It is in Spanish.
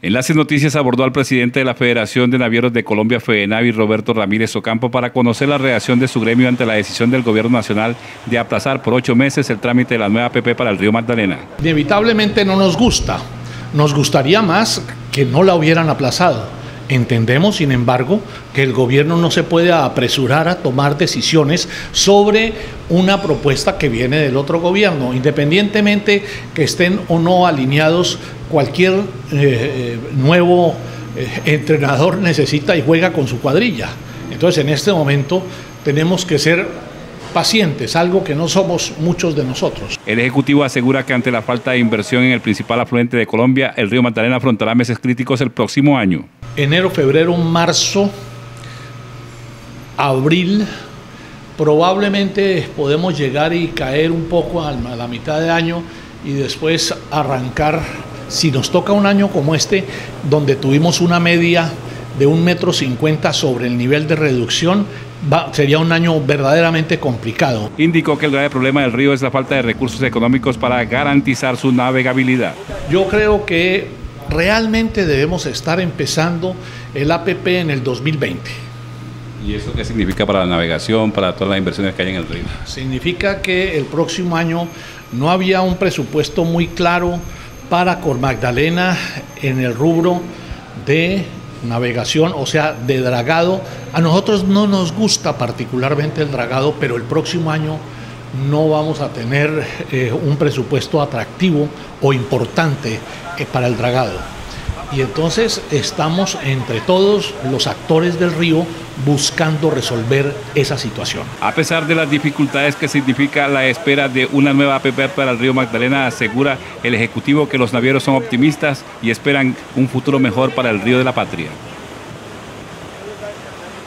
Enlace Noticias abordó al presidente de la Federación de Navieros de Colombia, FEDENAVI, Roberto Ramírez Ocampo, para conocer la reacción de su gremio ante la decisión del gobierno nacional de aplazar por 8 meses el trámite de la nueva APP para el río Magdalena. Inevitablemente no nos gusta, nos gustaría más que no la hubieran aplazado. Entendemos, sin embargo, que el gobierno no se puede apresurar a tomar decisiones sobre una propuesta que viene del otro gobierno, independientemente que estén o no alineados. Cualquier nuevo entrenador necesita y juega con su cuadrilla. Entonces, en este momento tenemos que ser pacientes, algo que no somos muchos de nosotros. El Ejecutivo asegura que ante la falta de inversión en el principal afluente de Colombia, el río Magdalena afrontará meses críticos el próximo año. Enero, febrero, marzo, abril, probablemente podemos llegar y caer un poco a la mitad de año y después arrancar, si nos toca un año como este, donde tuvimos una media de 1,50 m sobre el nivel de reducción, sería un año verdaderamente complicado. Indicó que el grave problema del río es la falta de recursos económicos para garantizar su navegabilidad. Yo creo que realmente debemos estar empezando el APP en el 2020. ¿Y eso qué significa para la navegación, para todas las inversiones que hay en el río? Significa que el próximo año no había un presupuesto muy claro para Magdalena en el rubro de navegación, o sea, de dragado. A nosotros no nos gusta particularmente el dragado, pero el próximo año no vamos a tener un presupuesto atractivo o importante para el dragado. Y entonces estamos entre todos los actores del río buscando resolver esa situación. A pesar de las dificultades que significa la espera de una nueva APP para el río Magdalena, asegura el Ejecutivo que los navieros son optimistas y esperan un futuro mejor para el río de la patria.